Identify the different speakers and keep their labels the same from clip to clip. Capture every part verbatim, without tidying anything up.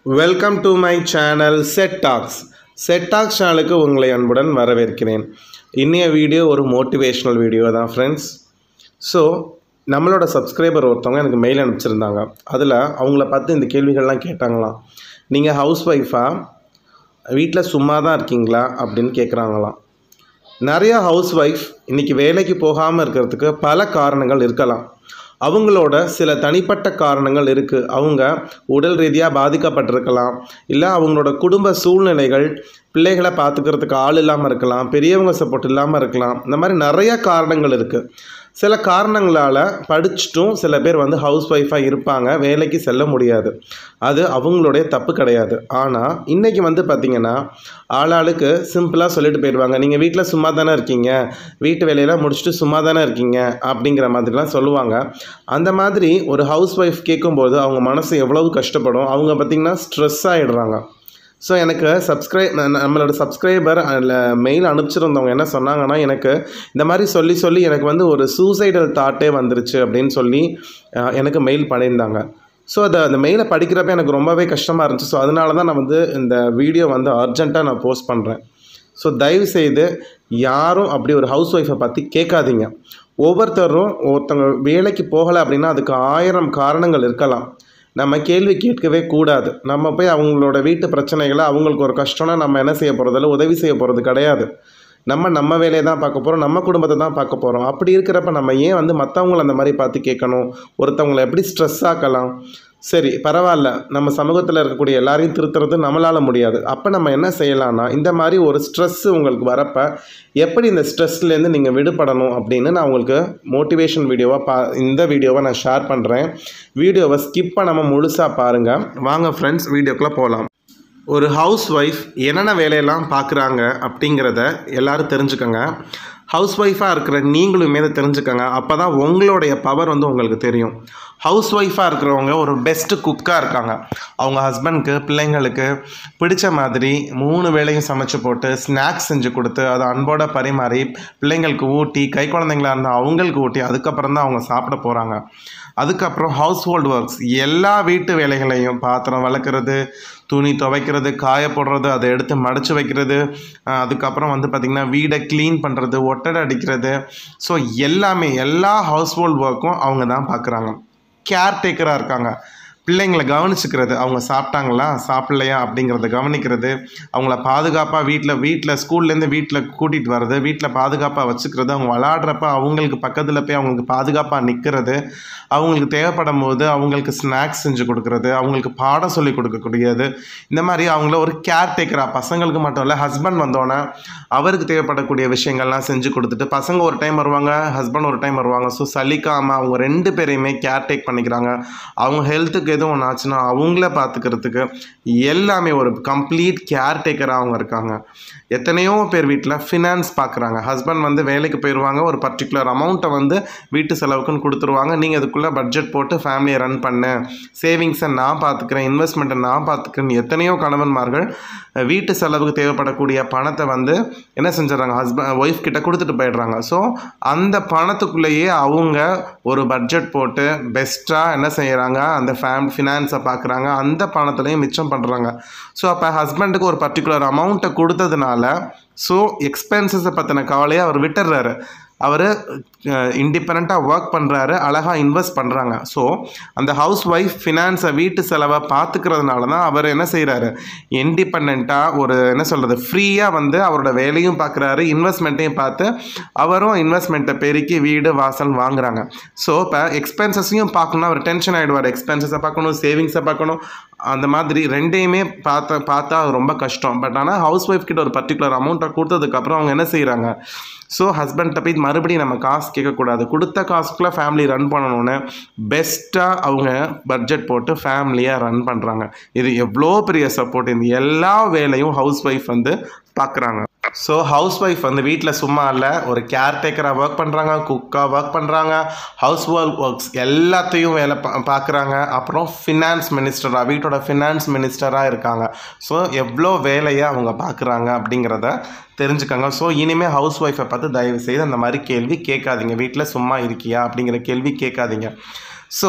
Speaker 1: Welcome to my channel setttalks. setttalks சேனலுக்கு உங்களை அன்புடன் வரவேற்கிறேன். இன்னைய வீடியோ ஒரு மோட்டிவேஷனல் வீடியோ தான் ஃப்ரெண்ட்ஸ். ஸோ நம்மளோட சப்ஸ்கிரைபர் ஒருத்தவங்க எனக்கு மெயில் அனுப்பிச்சிருந்தாங்க. அதில் அவங்கள பார்த்து இந்த கேள்விகள்லாம் கேட்டாங்களாம். நீங்கள் ஹவுஸ் ஒய்ஃபாக வீட்டில் சும்மா தான் இருக்கீங்களா அப்படின்னு கேட்குறாங்களாம். நிறையா ஹவுஸ் ஒய்ஃப் இன்றைக்கி வேலைக்கு போகாமல் இருக்கிறதுக்கு பல காரணங்கள் இருக்கலாம். அவங்களோட சில தனிப்பட்ட காரணங்கள் இருக்குது. அவங்க உடல் ரீதியாக பாதிக்கப்பட்டிருக்கலாம், இல்லை அவங்களோட குடும்ப சூழ்நிலைகள், பிள்ளைகளை பார்த்துக்கிறதுக்கு ஆள் இல்லாமல் இருக்கலாம், பெரியவங்க சப்போர்ட் இல்லாமல் இருக்கலாம். இந்த மாதிரி நிறையா காரணங்கள் இருக்குது. சில காரணங்களால் படிச்சுட்டும் சில பேர் வந்து ஹவுஸ் ஒய்ஃபாக இருப்பாங்க, வேலைக்கு செல்ல முடியாது. அது அவங்களுடைய தப்பு கிடையாது. ஆனால் இன்றைக்கி வந்து பார்த்திங்கன்னா ஆளாளுக்கு சிம்பிளாக சொல்லிட்டு போயிடுவாங்க, நீங்கள் வீட்டில் சும்மா தானே இருக்கீங்க, வீட்டு வேலையெல்லாம் முடிச்சுட்டு சும்மா தானே இருக்கீங்க அப்படிங்கிற மாதிரிலாம் சொல்லுவாங்க. அந்த மாதிரி ஒரு ஹவுஸ் ஒய்ஃப் கேட்கும்போது அவங்க மனசு எவ்வளவு கஷ்டப்படும். அவங்க பார்த்திங்கன்னா ஸ்ட்ரெஸ் ஆகிடுறாங்க. ஸோ எனக்கு சப்ஸ்கிரைப் நம்மளோட சப்ஸ்கிரைபர் அதில் மெயில் அனுப்பிச்சிருந்தவங்க என்ன சொன்னாங்கன்னா, எனக்கு இந்த மாதிரி சொல்லி சொல்லி எனக்கு வந்து ஒரு சூசைடல் தாட்டே வந்துருச்சு அப்படின்னு சொல்லி எனக்கு மெயில் பண்ணியிருந்தாங்க. ஸோ அதை அந்த மெயிலை படிக்கிறப்ப எனக்கு ரொம்பவே கஷ்டமாக இருந்துச்சு. ஸோ அதனால தான் நான் வந்து இந்த வீடியோ வந்து அர்ஜெண்ட்டாக நான் போஸ்ட் பண்ணுறேன். ஸோ தயவுசெய்து யாரும் அப்படி ஒரு ஹவுஸ் ஒய்ஃபை பற்றி கேட்காதீங்க. ஒவ்வொருத்தரும் ஒருத்தவங்க வேலைக்கு போகலை அப்படின்னா அதுக்கு ஆயிரம் காரணங்கள் இருக்கலாம். நம்ம கேள்வி கேட்கவே கூடாது. நம்ம போய் அவங்களோட வீட்டு பிரச்சனைகளை, அவங்களுக்கு ஒரு கஷ்டம்னா நம்ம என்ன செய்ய போகிறதில்ல, உதவி செய்ய போகிறது கிடையாது. நம்ம நம்ம வேலையை தான் பார்க்க போகிறோம், நம்ம குடும்பத்தை தான் பார்க்க போகிறோம். அப்படி இருக்கிறப்ப நம்ம ஏன் வந்து மற்றவங்கள அந்த மாதிரி பார்த்து கேட்கணும்? ஒருத்தவங்களை எப்படி ஸ்ட்ரெஸ் ஆக்கலாம்? சரி பரவாயில்ல, நம்ம சமூகத்தில் இருக்கக்கூடிய எல்லாரையும் திருத்துறது நம்மளால் முடியாது. அப்போ நம்ம என்ன செய்யலாம்னா, இந்த மாதிரி ஒரு ஸ்ட்ரெஸ்ஸு உங்களுக்கு வரப்போ எப்படி இந்த ஸ்ட்ரெஸ்லேருந்து நீங்கள் விடுபடணும் அப்படின்னு நான் உங்களுக்கு மோட்டிவேஷன் வீடியோவாக பா இந்த வீடியோவை நான் ஷேர் பண்ணுறேன். வீடியோவை ஸ்கிப் பண்ணாமல் முழுசாக பாருங்கள். வாங்க ஃப்ரெண்ட்ஸ், வீடியோக்குள்ளே போகலாம். ஒரு ஹவுஸ் ஒய்ஃப் என்னென்ன வேலையெல்லாம் பார்க்குறாங்க அப்படிங்கிறத எல்லோரும் தெரிஞ்சுக்கோங்க. ஹவுஸ் ஒய்ஃபாக இருக்கிற நீங்களுமே அதை தெரிஞ்சுக்கோங்க. அப்போ தான் உங்களுடைய பவர் வந்து உங்களுக்கு தெரியும். ஹவுஸ் ஒய்ஃபாக இருக்கிறவங்க ஒரு பெஸ்ட்டு குக்காக இருக்காங்க. அவங்க ஹஸ்பண்ட்க்கு, பிள்ளைங்களுக்கு பிடிச்ச மாதிரி மூணு வேளையும் சமைச்சு போட்டு ஸ்நாக்ஸ் செஞ்சு கொடுத்து அதை அன்போட பரிமாறி பிள்ளைங்களுக்கு ஊட்டி, கை குழந்தைங்களாக இருந்தால் அவங்களுக்கு ஊட்டி அதுக்கப்புறம் தான் அவங்க சாப்பிட போகிறாங்க. அதுக்கப்புறம் ஹவுஸ் ஹோல்டு ஒர்க்ஸ், எல்லா வீட்டு வேலைகளையும் பாத்திரம் வளர்க்குறது, துணி துவைக்கிறது, காய போடுறது, அதை எடுத்து மடித்து வைக்கிறது, அதுக்கப்புறம் வந்து பார்த்திங்கன்னா வீடை க்ளீன் பண்ணுறது, ஒட்டடை அடிக்கிறது. ஸோ எல்லாமே எல்லா ஹவுஸ் ஹோல்டு ஒர்க்கும் அவங்க தான் பார்க்குறாங்க. கேர்டேக்கராக இருக்காங்க. பிள்ளைங்களை கவனிச்சுக்கிறது, அவங்க சாப்பிட்டாங்களா சாப்பிட்லையா அப்படிங்கிறத கவனிக்கிறது, அவங்கள பாதுகாப்பாக வீட்டில் வீட்டில் ஸ்கூல்லேருந்து வீட்டில் கூட்டிகிட்டு வர்றது, வீட்டில் பாதுகாப்பாக வச்சுக்கிறது, அவங்க விளாடுறப்ப அவங்களுக்கு பக்கத்தில் போய் அவங்களுக்கு பாதுகாப்பாக நிற்கிறது, அவங்களுக்கு தேவைப்படும் போது அவங்களுக்கு ஸ்நாக்ஸ் செஞ்சு கொடுக்குறது, அவங்களுக்கு பாடம் சொல்லி கொடுக்கக்கூடியது. இந்த மாதிரி அவங்கள ஒரு கேர்டேக்கராக, பசங்களுக்கு மட்டும் இல்லை, ஹஸ்பண்ட் வந்தோன்னே அவருக்கு தேவைப்படக்கூடிய விஷயங்கள்லாம் செஞ்சு கொடுத்துட்டு, பசங்க ஒரு டைம் வருவாங்க, ஹஸ்பண்ட் ஒரு டைம் வருவாங்க. ஸோ சலிக்காமல் அவங்க ரெண்டு பேரையுமே கேர்டேக் பண்ணிக்கிறாங்க. அவங்க ஹெல்த்துக்கு எதுவும் ஒன்று ஆச்சுன்னா அவங்கள பார்த்துக்கிறதுக்கு எல்லாமே ஒரு கம்ப்ளீட் கேர்டேக்கராக அவங்க இருக்காங்க. எத்தனையோ பேர் வீட்டில் ஃபினான்ஸ் பார்க்குறாங்க. ஹஸ்பண்ட் வந்து வேலைக்கு போயிடுவாங்க, ஒரு பர்டிகுலர் அமௌண்ட்டை வந்து வீட்டு செலவுக்குன்னு கொடுத்துருவாங்க. நீங்கள் அதுக்குள்ளே பட்ஜெட் போட்டு ஃபேமிலியை ரன் பண்ண, சேவிங்ஸை நான் பார்த்துக்கிறேன், இன்வெஸ்ட்மெண்ட்டை நான் பார்த்துக்கிறேன். எத்தனையோ கணவன்மார்கள் வீட்டு செலவுக்கு தேவைப்படக்கூடிய பணத்தை வந்து என்ன செஞ்சிடறாங்க, ஹஸ்பண்ட் ஒய்ஃப் கிட்ட கொடுத்துட்டு போயிடுறாங்க. ஸோ அந்த பணத்துக்குள்ளேயே அவங்க ஒரு பட்ஜெட் போட்டு பெஸ்ட்டாக என்ன செய்கிறாங்க, அந்த ஃபேம் ஃபினான்ஸை பார்க்குறாங்க, அந்த பணத்துலையும் மிச்சம் பண்ணுறாங்க. ஸோ அப்போ ஹஸ்பண்டுக்கு ஒரு பர்டிகுலர் அமௌண்ட்டை கொடுத்ததுனால ஸோ எக்ஸ்பென்சஸை பற்றின கவலையை அவர் விட்டுடுறாரு. அவர் இண்டிபெண்ட்டாக ஒர்க் பண்ணுறாரு, அழகாக இன்வெஸ்ட் பண்ணுறாங்க. ஸோ அந்த ஹவுஸ் ஒய்ஃப் ஃபினான்ஸை, வீட்டு செலவை பார்த்துக்கிறதுனால தான் அவர் என்ன செய்கிறாரு, இண்டிபெண்ட்டாக ஒரு என்ன சொல்கிறது, ஃப்ரீயாக வந்து அவரோட வேலையும் பார்க்குறாரு, இன்வெஸ்ட்மெண்ட்டையும் பார்த்து அவரும் இன்வெஸ்ட்மெண்ட்டை பெருக்கி வீடு வாசல் வாங்குறாங்க. ஸோ இப்போ எக்ஸ்பென்சஸையும் பார்க்கணும், அவர் டென்ஷன் ஆகிடுவார். எக்ஸ்பென்சஸை பார்க்கணும், சேவிங்ஸை பார்க்கணும், அந்த மாதிரி ரெண்டையுமே பார்த்த பார்த்தா ரொம்ப கஷ்டம். பட் ஆனால் ஹவுஸ் ஒய்ஃப் கிட்ட ஒரு பர்டிகுலர் அமௌண்ட்டை கொடுத்ததுக்கப்புறம் அவங்க என்ன செய்கிறாங்க, ஸோ ஹஸ்பண்ட்டை போய் மறுபடியும் நம்ம காசு கேட்கக்கூடாது, கொடுத்த காசுக்குள்ளே ஃபேமிலி ரன் பண்ணணுன்னு பெஸ்ட்டாக அவங்க பட்ஜெட் போட்டு ஃபேமிலியாக ரன் பண்ணுறாங்க. இது எவ்வளோ பெரிய சப்போர்ட். இந்த எல்லா வேலையும் ஹவுஸ் ஒய்ஃப் வந்து பார்க்குறாங்க. ஸோ ஹவுஸ் ஒய்ஃப் வந்து வீட்டில் சும்மா இல்லை, ஒரு கேர்டேக்கராக ஒர்க் பண்ணுறாங்க, குக்காக ஒர்க் பண்ணுறாங்க, ஹவுஸ் ஹோல்ட் ஒர்க்ஸ் எல்லாத்தையும் வேலை பா பார்க்குறாங்க அப்புறம் ஃபினான்ஸ் மினிஸ்டராக, வீட்டோட ஃபினான்ஸ் மினிஸ்டராக இருக்காங்க. ஸோ எவ்வளோ வேலையை அவங்க பார்க்குறாங்க அப்படிங்கிறத தெரிஞ்சுக்கோங்க. ஸோ இனிமேல் ஹவுஸ் ஒய்ஃபை பார்த்து தயவு செய்து அந்த மாதிரி கேள்வி கேட்காதீங்க. வீட்டில் சும்மா இருக்கியா அப்படிங்கிற கேள்வி கேட்காதீங்க. ஸோ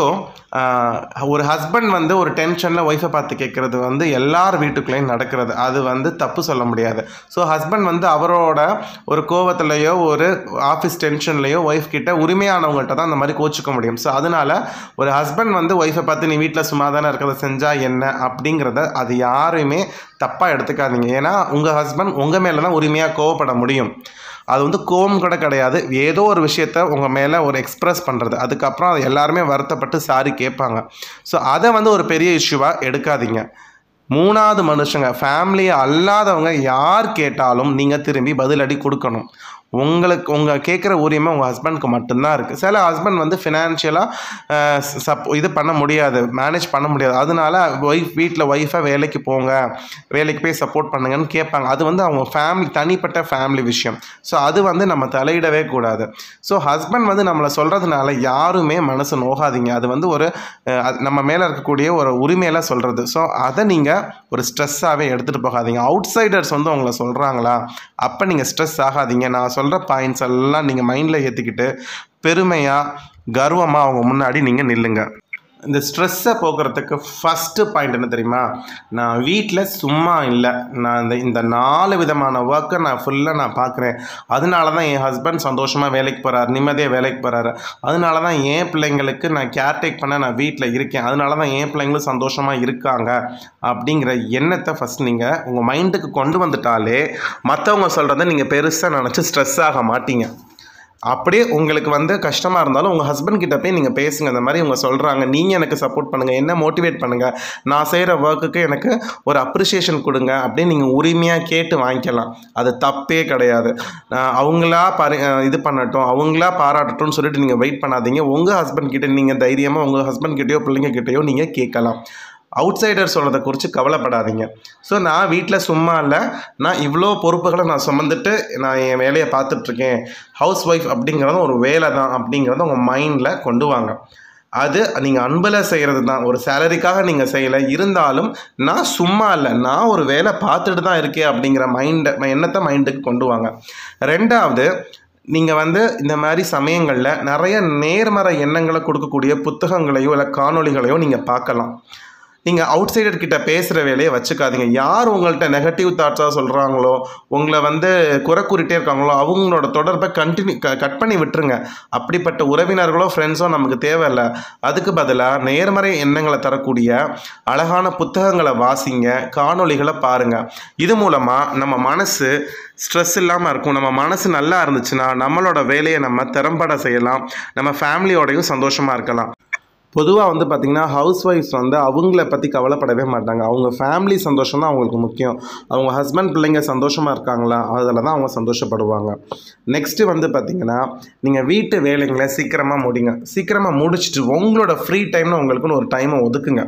Speaker 1: ஒரு ஹஸ்பண்ட் வந்து ஒரு டென்ஷனில் ஒய்ஃபை பார்த்து கேட்குறது வந்து எல்லார் வீட்டுக்குள்ளேயும் நடக்கிறது, அது வந்து தப்பு சொல்ல முடியாது. ஸோ ஹஸ்பண்ட் வந்து அவரோட ஒரு கோவத்துலையோ ஒரு ஆஃபீஸ் டென்ஷன்லையோ ஒய்ஃப் கிட்ட உரிமையானவங்கள்ட்ட தான் அந்த மாதிரி கோச்சிக்க முடியும். ஸோ அதனால் ஒரு ஹஸ்பண்ட் வந்து ஒய்ஃபை பார்த்து நீ வீட்டில் சும்மா தானே இருக்கிறத செஞ்சால் என்ன அப்படிங்கிறத அது யாரையுமே தப்பாக எடுத்துக்காதீங்க. ஏன்னா உங்கள் ஹஸ்பண்ட் உங்கள் மேலே தான் உரிமையாக கோவப்பட முடியும். அது வந்து கோவம் கூட கிடையாது, ஏதோ ஒரு விஷயத்த உங்கள் மேலே ஒரு எக்ஸ்ப்ரெஸ் பண்ணுறது, அதுக்கப்புறம் அது எல்லாருமே வருத்தப்பட்டு சாரி கேட்பாங்க. ஸோ அதை வந்து ஒரு பெரிய இஷ்யூவாக எடுக்காதீங்க. மூணாவது மனுஷங்க, ஃபேமிலி அல்லாதவங்க யார் கேட்டாலும் நீங்கள் திரும்பி பதிலடி கொடுக்கணும். உங்களுக்கு உங்கள் கேட்குற உரிமை உங்கள் ஹஸ்பண்டுக்கு மட்டும்தான் இருக்குது. சில ஹஸ்பண்ட் வந்து ஃபினான்ஷியலாக சப் இது பண்ண முடியாது, மேனேஜ் பண்ண முடியாது. அதனால ஒய்ஃப் வீட்டில் ஒய்ஃபை வேலைக்கு போங்க, வேலைக்கு போய் சப்போர்ட் பண்ணுங்கன்னு கேட்பாங்க. அது வந்து அவங்க ஃபேமிலி தனிப்பட்ட ஃபேமிலி விஷயம். ஸோ அது வந்து நம்ம தலையிடவே கூடாது. ஸோ ஹஸ்பண்ட் வந்து நம்மளை சொல்கிறதுனால யாருமே மனசு நோகாதீங்க. அது வந்து ஒரு நம்ம மேலே இருக்கக்கூடிய ஒரு உரிமையெல்லாம் சொல்கிறது. ஸோ அதை நீங்கள் ஒரு ஸ்ட்ரெஸ்ஸாகவே எடுத்துகிட்டு போகாதீங்க. அவுட் சைடர்ஸ் வந்து உங்களை சொல்கிறாங்களா, அப்போ நீங்கள் ஸ்ட்ரெஸ் ஆகாதீங்க. நான் சொல்கிற பாயிண்ட்ஸ் எல்லாம் நீங்கள் மைண்டில் ஏற்றிக்கிட்டு பெருமையாக கர்வமாக அவங்க முன்னாடி நீங்கள் நில்லுங்க. இந்த ஸ்ட்ரெஸ்ஸை போக்குறதுக்கு ஃபஸ்ட்டு பாயிண்ட் என்ன தெரியுமா, நான் வீட்டில் சும்மா இல்லை, நான் இந்த இந்த நாலு விதமான ஒர்க்கை நான் ஃபுல்லாக நான் பார்க்குறேன். அதனால தான் என் ஹஸ்பண்ட் சந்தோஷமாக வேலைக்கு போகிறார், நிம்மதியாக வேலைக்கு போகிறாரு. அதனால தான் என் பிள்ளைங்களுக்கு நான் கேர்டேக் பண்ண நான் வீட்டில் இருக்கேன். அதனால தான் என் பிள்ளைங்களும் சந்தோஷமாக இருக்காங்க அப்படிங்கிற எண்ணத்தை ஃபஸ்ட் நீங்கள் உங்கள் மைண்டுக்கு கொண்டு வந்துட்டாலே மற்றவங்க சொல்கிறத நீங்கள் பெருசாக நினச்சி ஸ்ட்ரெஸ் ஆக மாட்டீங்க. அப்படியே உங்களுக்கு வந்து கஷ்டமாக இருந்தாலும் உங்கள் ஹஸ்பண்ட் கிட்ட போய் நீங்கள் பேசுங்க. இந்த மாதிரி இவங்க சொல்கிறாங்க, நீங்கள் எனக்கு சப்போர்ட் பண்ணுங்கள், என்ன மோட்டிவேட் பண்ணுங்கள், நான் செய்கிற ஒர்க்குக்கு எனக்கு ஒரு அப்ரிஷியேஷன் கொடுங்க அப்படின்னு நீங்கள் உரிமையாக கேட்டு வாங்கிக்கலாம். அது தப்பே கிடையாது. அவங்களா பரி இது பண்ணட்டும், அவங்களா பாராட்டட்டும்னு சொல்லிட்டு நீங்கள் வெயிட் பண்ணாதீங்க. உங்கள் ஹஸ்பண்ட் கிட்டே நீங்கள் தைரியமாக உங்கள் ஹஸ்பண்ட் கிட்டேயோ பிள்ளைங்க கிட்டேயோ நீங்கள் கேட்கலாம். அவுட் சைடர் சொல்கிறத குறித்து கவலைப்படாதீங்க. ஸோ நான் வீட்டில் சும்மா இல்லை, நான் இவ்வளோ பொறுப்புகளை நான் சுமந்துட்டு நான் என் வேலையை பார்த்துட்ருக்கேன். ஹவுஸ் ஒய்ஃப் அப்படிங்கிறது ஒரு வேலை தான் அப்படிங்கிறத உங்கள் மைண்டில் கொண்டு வாங்க. அது நீங்கள் அன்பில் செய்கிறது தான், ஒரு சேலரிக்காக நீங்கள் செய்யலை. இருந்தாலும் நான் சும்மா இல்லை, நான் ஒரு வேலை பார்த்துட்டு தான் இருக்கேன் அப்படிங்கிற மைண்டை எண்ணத்தை மைண்டுக்கு கொண்டு வாங்க. ரெண்டாவது, நீங்கள் வந்து இந்த மாதிரி சமயங்களில் நிறைய நேர்மறை எண்ணங்களை கொடுக்கக்கூடிய புத்தகங்களையோ இல்லை காணொலிகளையோ நீங்கள் பார்க்கலாம். நீங்கள் அவுட் சைடர் கிட்ட பேசுகிற வேலையை வச்சுக்காதீங்க. யார் உங்கள்கிட்ட நெகட்டிவ் தாட்ஸாக சொல்கிறாங்களோ, உங்களை வந்து குறை கூறிட்டே இருக்காங்களோ, அவங்களோட தொடர்பை கண்டினியூ க கட் பண்ணி விட்டுருங்க. அப்படிப்பட்ட உறவினர்களோ ஃப்ரெண்ட்ஸோ நமக்கு தேவையில்லை. அதுக்கு பதிலாக நேர்மறை எண்ணங்களை தரக்கூடிய அழகான புத்தகங்களை வாசிங்க, காணொலிகளை பாருங்கள். இது மூலமாக நம்ம மனசு ஸ்ட்ரெஸ் இல்லாமல் இருக்கும். நம்ம மனசு நல்லா இருந்துச்சுன்னா நம்மளோட வேலையை நம்ம திறம்பட செய்யலாம், நம்ம ஃபேமிலியோடையும் சந்தோஷமாக இருக்கலாம். பொதுவாக வந்து பார்த்திங்கன்னா ஹவுஸ் ஒய்ஃப்ஸ் வந்து அவங்கள பற்றி கவலைப்படவே மாட்டாங்க. அவங்க ஃபேமிலி சந்தோஷம் தான் அவங்களுக்கு முக்கியம். அவங்க ஹஸ்பண்ட் பிள்ளைங்க சந்தோஷமாக இருக்காங்களா, அதில் தான் அவங்க சந்தோஷப்படுவாங்க. நெக்ஸ்ட்டு வந்து பார்த்திங்கன்னா, நீங்கள் வீட்டு வேலைங்களை சீக்கிரமாக முடிங்க. சீக்கிரமாக முடிச்சுட்டு உங்களோட ஃப்ரீ டைமில் உங்களுக்குன்னு ஒரு டைமை ஒதுக்குங்க.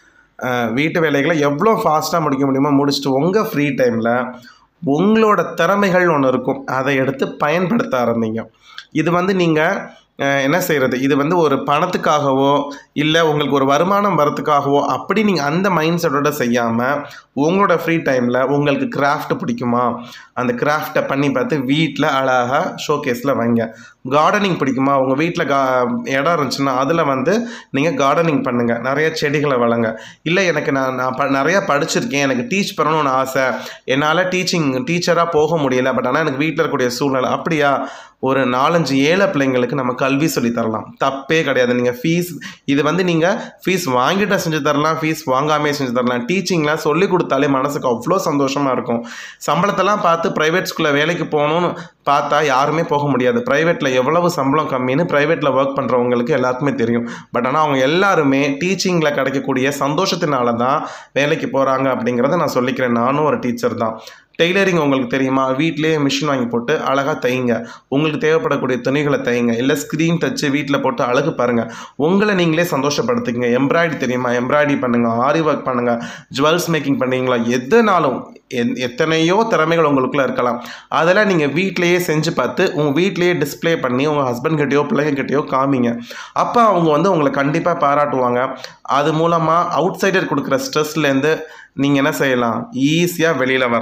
Speaker 1: வீட்டு வேலைகளை எவ்வளோ ஃபாஸ்ட்டாக முடிக்க முடியுமோ முடிச்சுட்டு உங்கள் ஃப்ரீ டைமில் உங்களோட திறமைகள் ஒன்று இருக்கும், அதை எடுத்து பயன்படுத்த ஆரம்பிங்க. இது வந்து நீங்கள் என்ன செய்கிறது, இது வந்து ஒரு பணத்துக்காகவோ இல்லை உங்களுக்கு ஒரு வருமானம் வரத்துக்காகவோ அப்படி நீங்கள் அந்த மைண்ட் செட்டோட செய்யாமல் உங்களோட ஃப்ரீ டைமில் உங்களுக்கு கிராஃப்ட் பிடிக்குமா, அந்த கிராஃப்டை பண்ணி பார்த்து வீட்டில் அழகாக ஷோகேஸில் வைங்க. கார்டனிங் பிடிக்குமா, உங்கள் வீட்டில் கா இடம் இருந்துச்சுன்னா அதில் வந்து நீங்கள் கார்டனிங் பண்ணுங்கள், நிறைய செடிகளை வளங்க. இல்லை எனக்கு நான் நான் ப நிறையா படிச்சிருக்கேன், எனக்கு டீச் பண்ணணும்னு ஆசை, என்னால் டீச்சிங் டீச்சராக போக முடியல, பட் ஆனால் எனக்கு வீட்டில் இருக்கக்கூடிய சூழ்நிலை, அப்படியா ஒரு நாலஞ்சு ஏழை பிள்ளைங்களுக்கு நம்ம கல்வி சொல்லி தரலாம், தப்பே கிடையாது. நீங்கள் ஃபீஸ் இது வந்து நீங்கள் ஃபீஸ் வாங்கிட்ட செஞ்சு தரலாம், ஃபீஸ் வாங்காமே செஞ்சு தரலாம். டீச்சிங்லாம் சொல்லி கொடுத்தாலே மனசுக்கு அவ்வளோ சந்தோஷமாக இருக்கும். சம்பளத்தெல்லாம் பார்த்து ப்ரைவேட் ஸ்கூலில் வேலைக்கு போகணுன்னு பார்த்தா யாருமே போக முடியாது. ப்ரைவேட்டில் எவ்வளவு சம்பளம் கம்மின்னு ப்ரைவேட்டில் ஒர்க் பண்ணுறவங்களுக்கு எல்லாருக்குமே தெரியும். பட் ஆனால் அவங்க எல்லாருமே டீச்சிங்கில் கிடைக்கக்கூடிய சந்தோஷத்தினால தான் வேலைக்கு போகிறாங்க அப்படிங்கிறத நான் சொல்லிக்கிறேன். நானும் ஒரு டீச்சர் தான். டெய்லரிங் உங்களுக்கு தெரியுமா, வீட்டிலேயே மிஷின் வாங்கி போட்டு அழகாக தைங்க, உங்களுக்கு தேவைப்படக்கூடிய துணிகளை தைங்க, இல்லை ஸ்க்ரீன் தச்சு வீட்டில் போட்டு அழகு பாருங்கள், உங்களை நீங்களே சந்தோஷப்படுத்திங்க. எம்ப்ராய்டரி தெரியுமா, எம்ப்ராய்டரி பண்ணுங்கள், ஆரி ஒர்க் பண்ணுங்கள், ஜுவல்ஸ் மேக்கிங் பண்ணுறீங்களா, எதுனாலும் எந் எத்தனையோ திறமைகள் உங்களுக்குள்ளே இருக்கலாம். அதெல்லாம் நீங்கள் வீட்டிலையே செஞ்சு பார்த்து உங்கள் வீட்டிலையே டிஸ்பிளே பண்ணி உங்கள் ஹஸ்பண்ட் கிட்டேயோ பிள்ளைங்ககிட்டயோ காமிங்க. அப்போ அவங்க வந்து உங்களை கண்டிப்பாக பாராட்டுவாங்க. அது மூலமாக அவுட் சைடர் கொடுக்குற ஸ்ட்ரெஸ்லேருந்து நீங்கள் என்ன செய்யலாம், ஈஸியாக வெளியில் வரலாம்.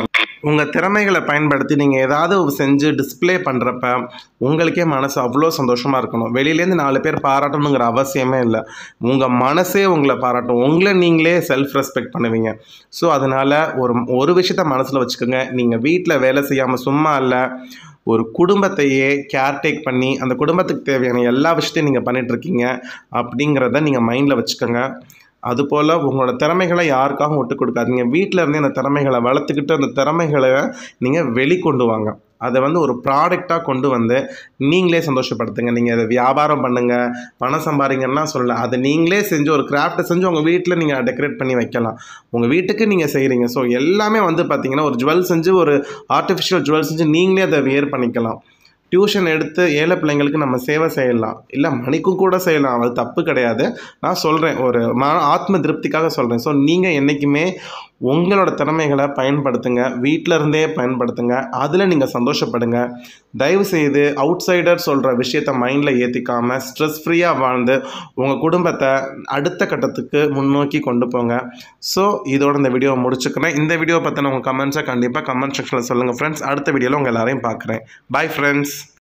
Speaker 1: உங்கள் திறமைகளை பயன்படுத்தி நீங்கள் ஏதாவது செஞ்சு டிஸ்ப்ளே பண்ணுறப்ப உங்களுக்கே மனசு அவ்வளோ சந்தோஷமாக இருக்கணும். வெளியிலேருந்து நாலு பேர் பாராட்டணுங்கிற அவசியமே இல்லை. உங்கள் மனசே உங்களை பாராட்டும். உங்களை நீங்களே செல்ஃப் ரெஸ்பெக்ட் பண்ணுவீங்க. ஸோ அதனால் ஒரு ஒரு விஷயத்த மனசில் வச்சுக்கோங்க. நீங்கள் வீட்டில் வேலை செய்யாமல் சும்மா இல்லை, ஒரு குடும்பத்தையே கேர்டேக் பண்ணி அந்த குடும்பத்துக்கு தேவையான எல்லா விஷயத்தையும் நீங்கள் பண்ணிகிட்ருக்கீங்க அப்படிங்கிறத நீங்கள் மைண்டில் வச்சுக்கோங்க. அதுபோல் உங்களோட திறமைகளை யாருக்காகவும் விட்டு கொடுக்காதீங்க. வீட்டில் இருந்து அந்த திறமைகளை வளர்த்துக்கிட்டு அந்த திறமைகளை நீங்கள் வெளிக்கொண்டு வாங்க. அதை வந்து ஒரு ப்ராடக்டாக கொண்டு வந்து நீங்களே சந்தோஷப்படுத்துங்க. நீங்கள் அதை வியாபாரம் பண்ணுங்கள், பணம் சம்பாதிங்கன்னா சொல்லலை. அதை நீங்களே செஞ்சு ஒரு கிராஃப்ட்டை செஞ்சு உங்கள் வீட்டில் நீங்கள் டெக்கரேட் பண்ணி வைக்கலாம். உங்கள் வீட்டுக்கு நீங்கள் செய்கிறீங்க. ஸோ எல்லாமே வந்து பார்த்திங்கன்னா ஒரு ஜுவல் செஞ்சு ஒரு ஆர்டிஃபிஷியல் ஜுவல் செஞ்சு நீங்களே அதை வியர் பண்ணிக்கலாம். டியூஷன் எடுத்து ஏழை பிள்ளைங்களுக்கு நம்ம சேவை செய்யலாம், இல்லை மணிக்கும் கூட செய்யலாம். அது தப்பு கிடையாது. நான் சொல்கிறேன், ஒரு ம ஆத்ம திருப்திக்காக சொல்கிறேன். ஸோ நீங்கள் என்றைக்குமே உங்களோட திறமைகளை பயன்படுத்துங்க, வீட்டில் இருந்தே பயன்படுத்துங்க, அதில் நீங்கள் சந்தோஷப்படுங்க. தயவுசெய்து அவுட் சைடர் சொல்கிற விஷயத்த மைண்டில் ஏற்றிக்காமல் ஸ்ட்ரெஸ் ஃப்ரீயாக வாழ்ந்து உங்கள் குடும்பத்தை அடுத்த கட்டத்துக்கு முன்னோக்கி கொண்டு போங்க. ஸோ இதோட இந்த வீடியோவை முடிச்சுக்கிறேன். இந்த வீடியோ பற்றின உங்கள் கமெண்ட்ஸை கண்டிப்பாக கமெண்ட் செக்ஷனில் சொல்லுங்கள் ஃப்ரெண்ட்ஸ். அடுத்த வீடியோவில் உங்கள் எல்லாரையும் பார்க்குறேன். Bye friends.